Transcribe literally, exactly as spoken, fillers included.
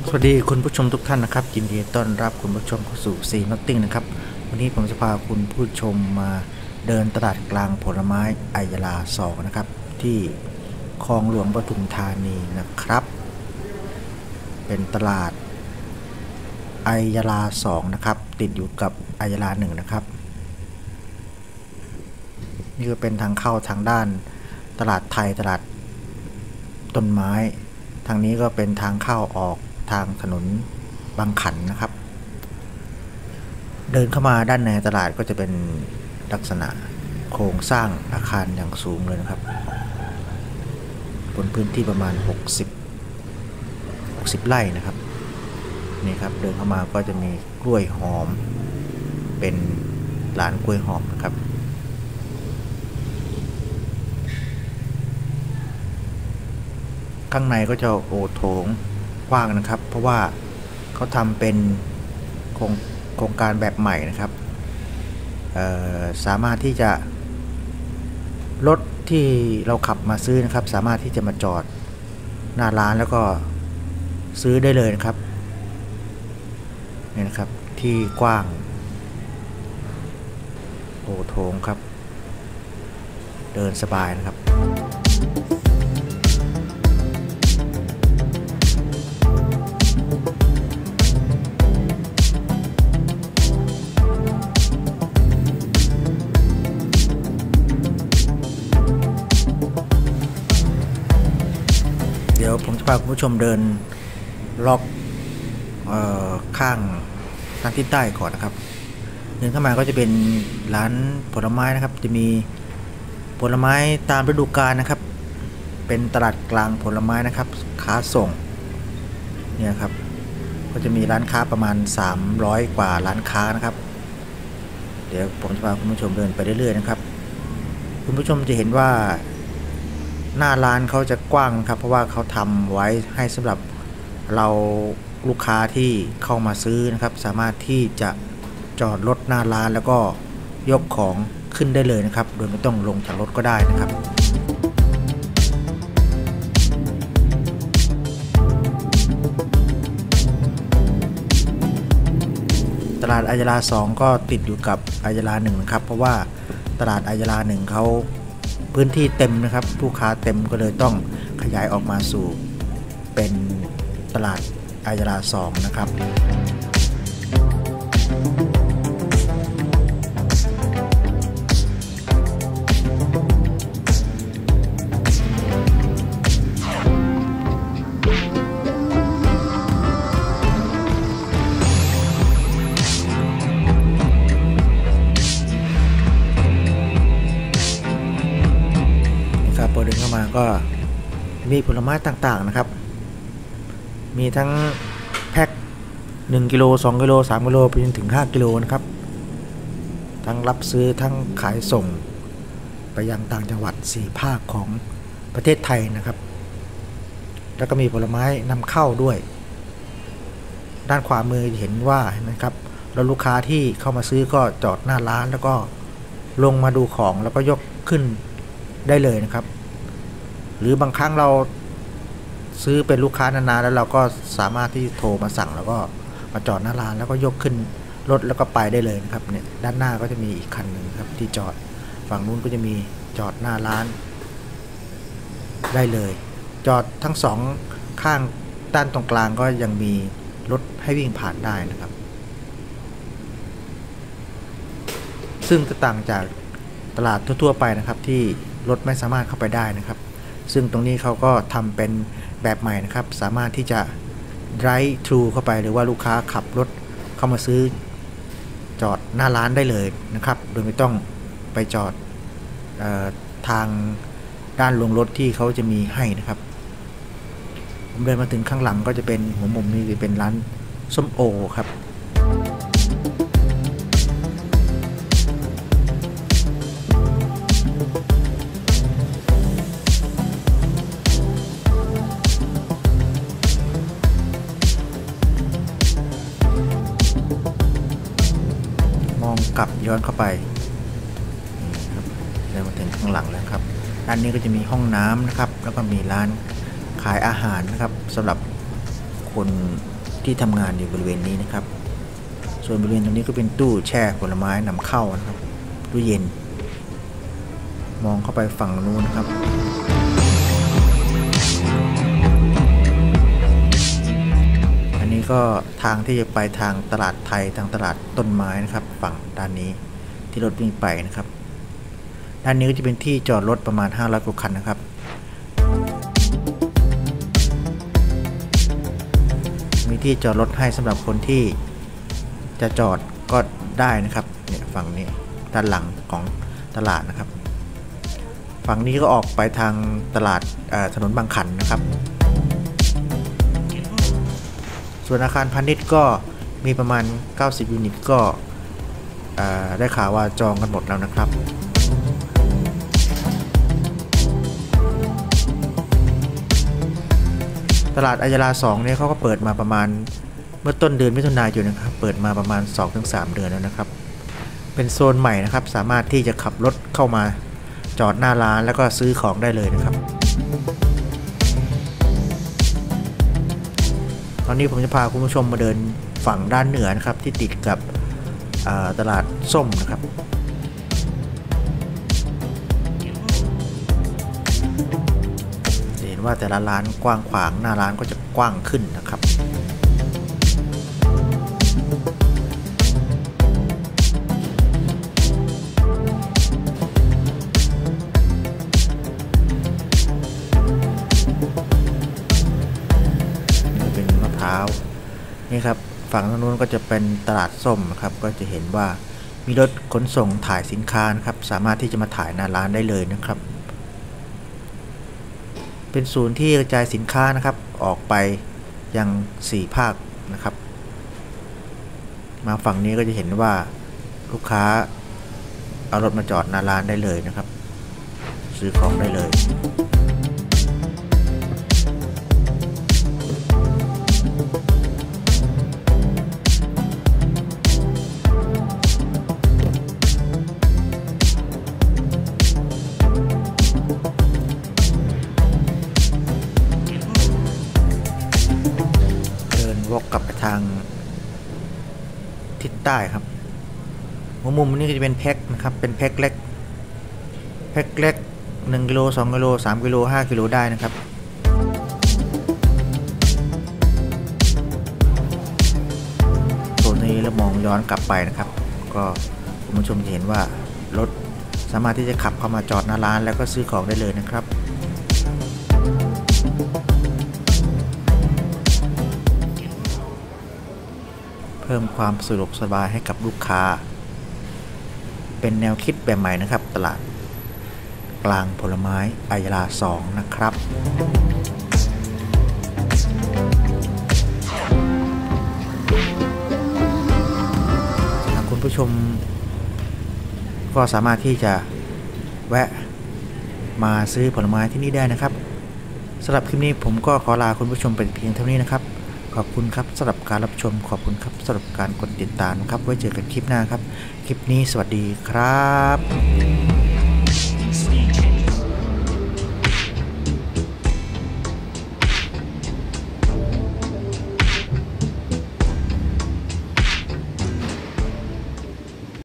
สวัสดีคุณผู้ชมทุกท่านนะครับยินดีต้อนรับคุณผู้ชมเข้าสู่ซีน็อตติ้งนะครับวันนี้ผมจะพาคุณผู้ชมมาเดินตลาดกลางผลไม้อัยราสองนะครับที่คลองหลวงปทุมธานีนะครับเป็นตลาดอัยราสองนะครับติดอยู่กับอัยราหนึ่งนะครับนี่ก็เป็นทางเข้าทางด้านตลาดไทยตลาดต้นไม้ทางนี้ก็เป็นทางเข้าออกทางถนนบางขันนะครับเดินเข้ามาด้านในตลาดก็จะเป็นลักษณะโครงสร้างอาคารอย่างสูงเลยนะครับบนพื้นที่ประมาณหกสิบ หกสิบไร่นะครับนี่ครับเดินเข้ามาก็จะมีกล้วยหอมเป็นร้านกล้วยหอมนะครับข้างในก็จะโอโถงกว้างนะครับเพราะว่าเขาทำเป็นโครงโครงการแบบใหม่นะครับสามารถที่จะรถที่เราขับมาซื้อนะครับสามารถที่จะมาจอดหน้าร้านแล้วก็ซื้อได้เลยนะครับนี่นะครับที่กว้างโอโถงครับเดินสบายนะครับเดี๋ยวผมจะพาคุณผู้ชมเดินล็อกข้างทางทิศใต้ก่อนนะครับเดินเข้ามาก็จะเป็นร้านผลไม้นะครับจะมีผลไม้ตามฤดูกาลนะครับเป็นตลาดกลางผลไม้นะครับค้าส่งเนี่ยครับก็จะมีร้านค้าประมาณสามร้อยกว่าร้านค้านะครับเดี๋ยวผมจะพาคุณผู้ชมเดินไปเรื่อยๆนะครับคุณผู้ชมจะเห็นว่าหน้าร้านเขาจะกว้างครับเพราะว่าเขาทำไว้ให้สำหรับเราลูกค้าที่เข้ามาซื้อนะครับสามารถที่จะจอดรถหน้าร้านแล้วก็ยกของขึ้นได้เลยนะครับโดยไม่ต้องลงจากรถก็ได้นะครับตลาดอัยราสองก็ติดอยู่กับอัยราหนึ่งนะครับเพราะว่าตลาดอัยราหนึ่งเขาพื้นที่เต็มนะครับผู้ค้าเต็มก็เลยต้องขยายออกมาสู่เป็นตลาดอัยราสองนะครับพอเดินเข้ามาก็มีผลไม้ต่างๆนะครับมีทั้งแพ็คหนึ่งกิโลสองกิโลสามกิโลไปจนถึงห้ากิโลนะครับทั้งรับซื้อทั้งขายส่งไปยังต่างจังหวัดสี่ภาคของประเทศไทยนะครับแล้วก็มีผลไม้นำเข้าด้วยด้านขวามือเห็นว่าเห็นไหมครับแล้วลูกค้าที่เข้ามาซื้อก็จอดหน้าร้านแล้วก็ลงมาดูของแล้วก็ยกขึ้นได้เลยนะครับหรือบางครั้งเราซื้อเป็นลูกค้านานๆแล้วเราก็สามารถที่โทรมาสั่งแล้วก็มาจอดหน้าร้านแล้วก็ยกขึ้นรถแล้วก็ไปได้เลยนะครับเนี่ยด้านหน้าก็จะมีอีกคันหนึ่งครับที่จอดฝั่งนู้นก็จะมีจอดหน้าร้านได้เลยจอดทั้งสองข้างด้านตรงกลางก็ยังมีรถให้วิ่งผ่านได้นะครับซึ่งต่างจากตลาดทั่วๆไปนะครับที่รถไม่สามารถเข้าไปได้นะครับซึ่งตรงนี้เขาก็ทำเป็นแบบใหม่นะครับสามารถที่จะ drive thru เข้าไปหรือว่าลูกค้าขับรถเข้ามาซื้อจอดหน้าร้านได้เลยนะครับโดยไม่ต้องไปจอดเอ่อทางด้านลงรถที่เขาจะมีให้นะครับผมเดินมาถึงข้างหลังก็จะเป็นหัวมุมนี้จะเป็นร้านส้มโอครับกลับย้อนเข้าไปเดินมาถึงข้างหลังแล้วครับด้านนี้ก็จะมีห้องน้ำนะครับแล้วก็มีร้านขายอาหารนะครับสำหรับคนที่ทำงานอยู่บริเวณนี้นะครับส่วนบริเวณตรงนี้ก็เป็นตู้แช่ผลไม้นำเข้านะครับตู้เย็นมองเข้าไปฝั่งนู้นนะครับอันนี้ก็ทางที่จะไปทางตลาดไทยทางตลาดต้นไม้นะครับฝั่งด้านนี้ที่รถวิ่งไปนะครับด้านนี้ก็จะเป็นที่จอดรถประมาณห้าร้อยกว่าคันนะครับมีที่จอดรถให้สำหรับคนที่จะจอดก็ได้นะครับเนี่ยฝั่งนี้ด้านหลังของตลาดนะครับฝั่งนี้ก็ออกไปทางตลาดถนนบางขันนะครับส่วนอาคารพาณิชย์ก็มีประมาณเก้าสิบยูนิตก็ได้ข่าวว่าจองกันหมดแล้วนะครับตลาดอัยยาลาสองเนี่ยเขาก็เปิดมาประมาณเมื่อต้นเดือนมิถุนายนนะครับเปิดมาประมาณ สองถึงสาม เดือนแล้วนะครับเป็นโซนใหม่นะครับสามารถที่จะขับรถเข้ามาจอดหน้าร้านแล้วก็ซื้อของได้เลยนะครับตอนนี้ผมจะพาคุณผู้ชมมาเดินฝั่งด้านเหนือนะครับที่ติดกับตลาดส้มนะครับเห็นว่าแต่ละร้านกว้างขวางหน้าร้านก็จะกว้างขึ้นนะครับนี่ครับฝั่งทางนู้นก็จะเป็นตลาดส้มนะครับก็จะเห็นว่ามีรถขนส่งถ่ายสินค้านะครับสามารถที่จะมาถ่ายหน้าร้านได้เลยนะครับเป็นศูนย์ที่กระจายสินค้านะครับออกไปยังสี่ภาคนะครับมาฝั่งนี้ก็จะเห็นว่าลูกค้าเอารถมาจอดหน้าร้านได้เลยนะครับซื้อของได้เลยวกกลับไปทางทิศใต้ครับหัวมุมนี้ก็จะเป็นแพ็คนะครับเป็นแพ็คเล็กแพ็คเล็กหนึ่งกิโลสองกิโลสามกิโลห้ากิโลได้นะครับโซนนี้แล้วมองย้อนกลับไปนะครับก็คุณผู้ชมจะเห็นว่ารถสามารถที่จะขับเข้ามาจอดหน้าร้านแล้วก็ซื้อของได้เลยนะครับเพิ่มความสะดวกสบายให้กับลูกค้าเป็นแนวคิดแบบใหม่นะครับตลาดกลางผลไม้อัยยาลาสองนะครับทางคุณผู้ชมก็สามารถที่จะแวะมาซื้อผลไม้ที่นี่ได้นะครับสำหรับคลิปนี้ผมก็ขอลาคุณผู้ชมไปเพียงเท่านี้นะครับขอบคุณครับสำหรับการรับชมขอบคุณครับสำหรับการกดติดตามครับไว้เจอกันคลิปหน้าครับคลิปนี้สวัสดีครับ